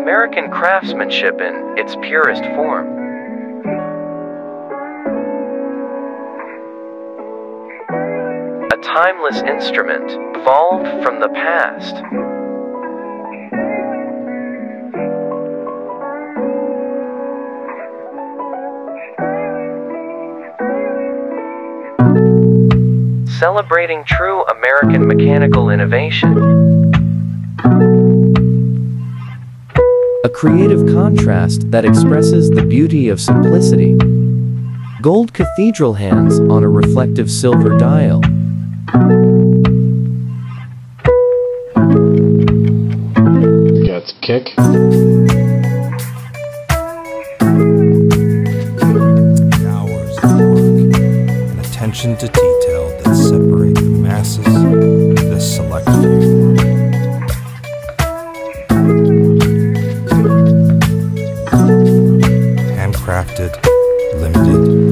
American craftsmanship in its purest form. A timeless instrument, evolved from the past. Celebrating true American mechanical innovation. A creative contrast that expresses the beauty of simplicity. Gold cathedral hands on a reflective silver dial. Got the kick. Hours of work and attention to detail that separate the masses, the select few. Handcrafted, limited,